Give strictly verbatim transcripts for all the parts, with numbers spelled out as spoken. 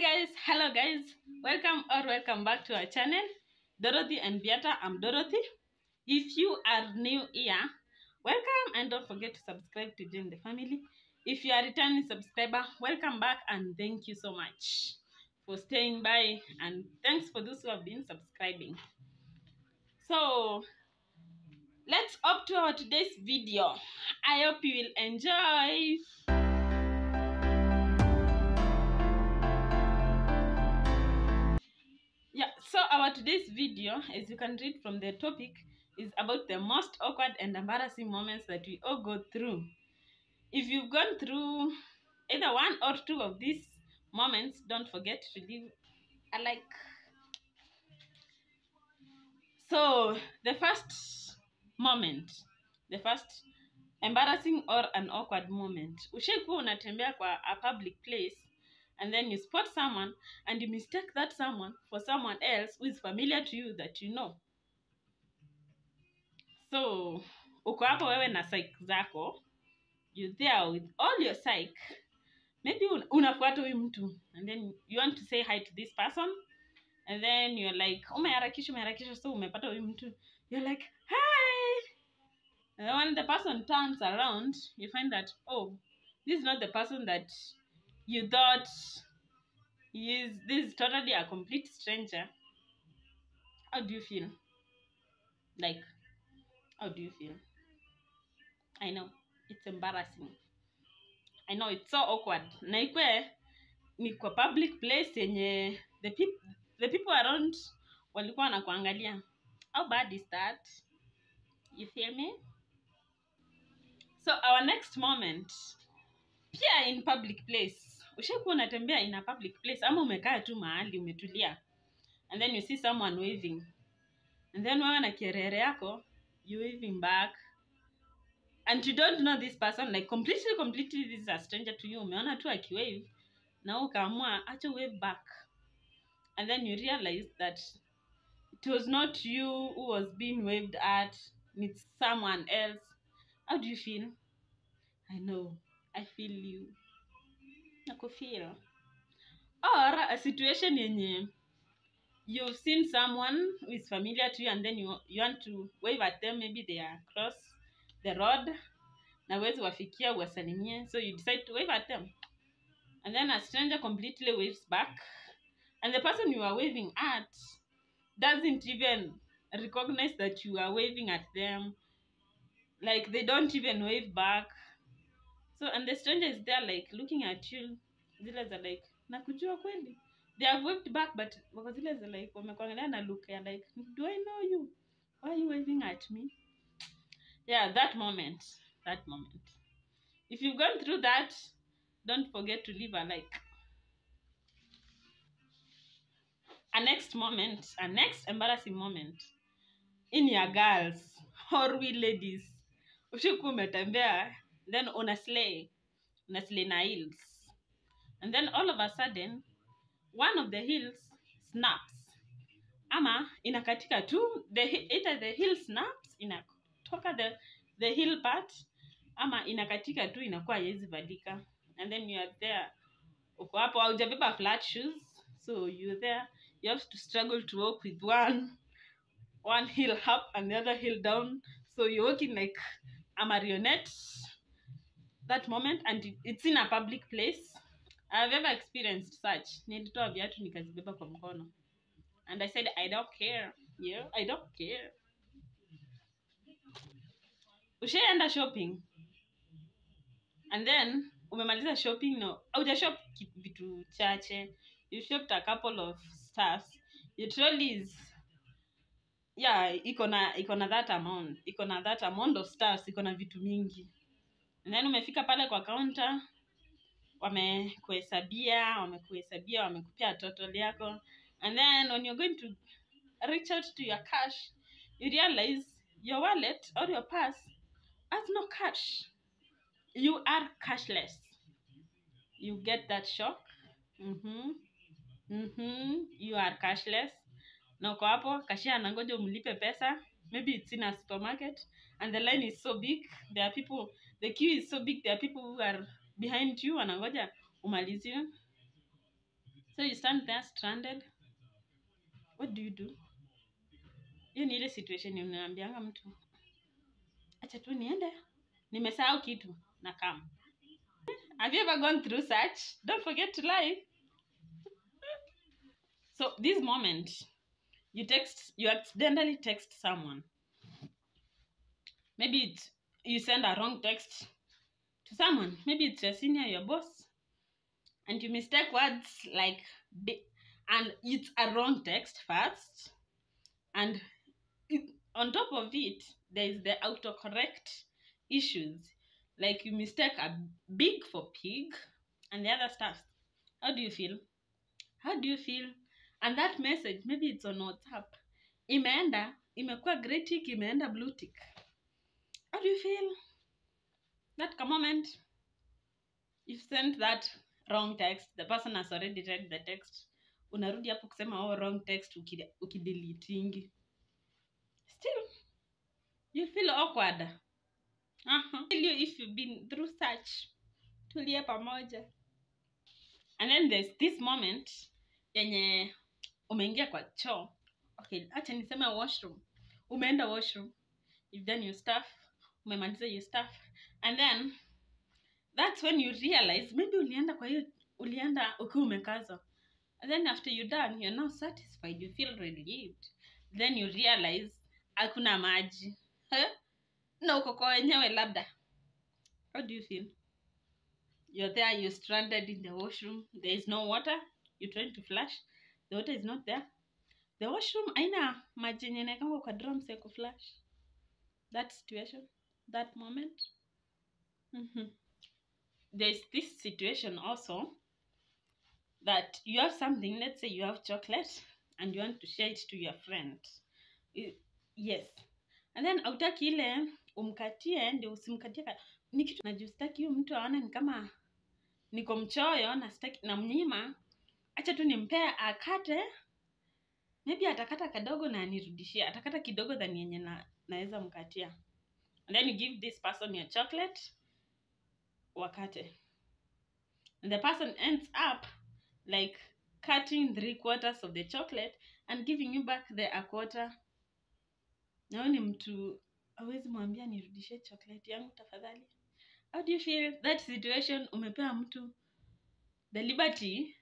guys, hello guys, welcome or welcome back to our channel, Dorothy N Viata. I'm Dorothy. If you are new here, welcome and don't forget to subscribe to join the family. If you are a returning subscriber, welcome back and thank you so much for staying by, and thanks for those who have been subscribing. So let's up to our today's video. I hope you will enjoy. Yeah, so our today's video, as you can read from the topic, is about the most awkward and embarrassing moments that we all go through. If you've gone through either one or two of these moments, don't forget to leave a like. So the first moment, the first embarrassing or an awkward moment. Ushaikuwa unatembea kwa a public place and then you spot someone and you mistake that someone for someone else who is familiar to you that you know. So uko hapo wewe na psych zako, you there with all your psych, maybe un unafuata huyu mtu and then you want to say hi to this person and then you're like umeharakisha umeharakisha, so umepata huyu mtu, you're like hi, and then when the person turns around you find that, oh, this is not the person that you thought he is. This is totally a complete stranger. How do you feel? Like, how do you feel? I know it's embarrassing, I know it's so awkward. Na ikwe ni kwa public place yenye the people the people around walikuwa wanakuangalia. How bad is that? You feel me? So our next moment, pia in public place. Ushakuwa unatembea in a public place ama umekaa tu mahali umetulia and then you see someone waving and then wewe na kierere yako you waving back and you don't know this person, like completely completely this is a stranger to you. Umeona tu akiwave na ukaamua acha wave back and then you realize that it was not you who was being waved at, it's someone else. How do you feel? I know, I feel you. Nakufeel. Or a situation yenye you've seen someone who is familiar to you and then you, you want to wave at them, maybe they are across the road na wezi wafikia uwasalimie, so you decide to wave at them and then a stranger completely waves back and the person you are waving at doesn't even recognize that you are waving at them, like they don't even wave back. So and the stranger is there like looking at you, zile za like nakujua kweli, they have waved back but wako zile za like wamekuangalia na look ya like, do I know you, why are you waving at me? Yeah, that moment, that moment. If you've gone through that, don't forget to leave a like. A next moment, a next embarrassing moment in your girls or we ladies. Ushiku umetembea, then una slay, una slay na heels. And then all of a sudden, one of the heels snaps. Ama inakatika tu, the either the heel snaps, inatoka the the heel part, ama inakatika tu inakuwa haiwezi valika. And then you are there, uko hapo haujabeba flat shoes, so you're there, you have to struggle to walk with one one heel up and the other heel down, so you're walking like a marionette that moment, and it's in a public place. I've ever experienced such. Nilitoa viatu nikazibeba kwa mkono and I said I don't care. Yeah, I don't care. Ushaenda shopping and then umemaliza shopping, no, auja shop vitu chache, you shopped a couple of stuffs, your trolley is, yeah, iko na iko na that amount, iko na that amount of stuffs, iko na vitu mingi, and then umefika pale kwa counter, wamekuhesabia wamekuhesabia wamekupea total yako, and then when you're going to reach out to your cash, you realize your wallet or your purse has no cash. You are cashless. You get that shock. Mhm. Mhm. You are cashless. Na uko hapo cashier anangoja umlipe pesa. Maybe it's in a supermarket and the line is so big. There are people, the queue is so big. There are people who are behind you wanangoja umalizie. So you stand there stranded. What do you do? Hiyo ni ile situation unaambianga mtu acha tu niende, nimesahau kitu na kama. Have you ever gone through such? Don't forget to like. So this moment, you text, you accidentally text someone. Maybe it's, you send a wrong text to someone. Maybe it's your senior, your boss, and you mistake words like, and it's a wrong text first, and it, on top of it, there is the autocorrect issues. Like you mistake a big for pig and the other stuff. How do you feel? How do you feel? And that message, maybe it's on WhatsApp. Imeenda, imekuwa grey tick, imeenda blue tick. How do you feel? That moment, you sent that wrong text, the person has already read the text. Unarudi hapo kusema oh wrong text ukideleting. Still, you feel awkward. Uh-huh. Tell you if you've been through such. Tulia pamoja. And then there's this moment yenye umeingia kwa choo. Okay, acha niseme washroom. Umeenda washroom. You've done your stuff. Umemaliza your stuff. And then that's when you realize maybe ulienda kwa hiyo ulienda ukiwa umekazwa. And then after you're done, you're now satisfied. You feel relieved. Then you realize hakuna maji. Huh? Na uko kwa wenyewe labda. How do you feel? You're there, you're stranded in the washroom. There is no water. You're trying to flush. The water is not there. The washroom haina maji yenye inaekangwa kwa drums ya kuflush. That situation, that moment. Mm-hmm. There's this situation also that you have something, let's say you have chocolate and you want to share it to your friend. Yes. And then hautaki ile umkatie ndio usimkatie. Ni kitu najustaki huyo mtu aone ni kama niko mchoyo na sitaki na mnyima. Acha tu nimpea akate. Maybe atakata kadogo na anirudishia. Atakata kidogo than yenye na naweza mkatia. And then you give this person your chocolate. Wakate. And the person ends up like cutting three quarters of the chocolate and giving you back the a quarter. Na wewe ni mtu hawezi mwambia nirudishie chocolate yangu tafadhali. How do you feel that situation? Umepea mtu the liberty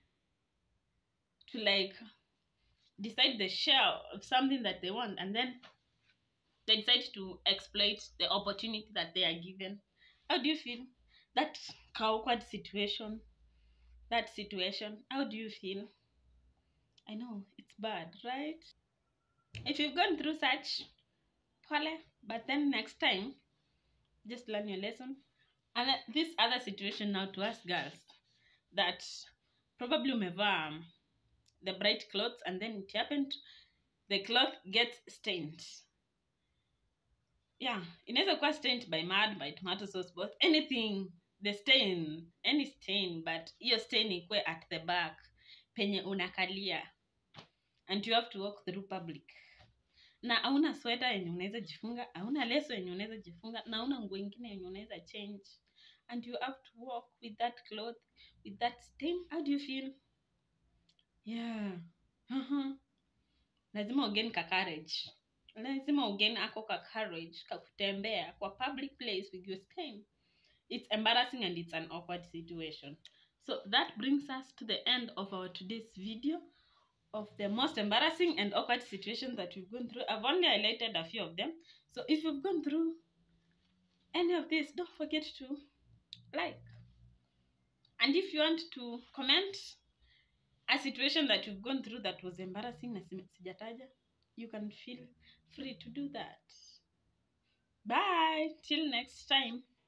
to like decide the share of something that they want, and then they decide to exploit the opportunity that they are given. How do you feel? That awkward situation, that situation, how do you feel? I know, it's bad, right? If you've gone through such, pole, but then next time, just learn your lesson. And this other situation now to us girls, that probably umevaa um, the bright clothes and then it happened, the cloth gets stained. Yeah, inaweza kuwa stained by mud, by tomato sauce, both, anything, the stain, any stain, but hiyo stain ikwe at the back, penye unakalia, and you have to walk through public. Na hauna sweater yenye unaweza jifunga, hauna leso yenye unaweza jifunga, na hauna nguo nyingine yenye unaweza change, and you have to walk with that cloth, with that stain. How do you feel? Yeah. Uh-huh. Lazima ugain ka courage. Lazima ugain ako ka courage ka kutembea kwa public place with your stain. It's embarrassing and it's an awkward situation. So that brings us to the end of our today's video of the most embarrassing and awkward situations that we've gone through. I've only highlighted a few of them. So if you've gone through any of this, don't forget to like. And if you want to comment a situation that you've gone through that was embarrassing na sijataja, you can feel free to do that. Bye. Till next time.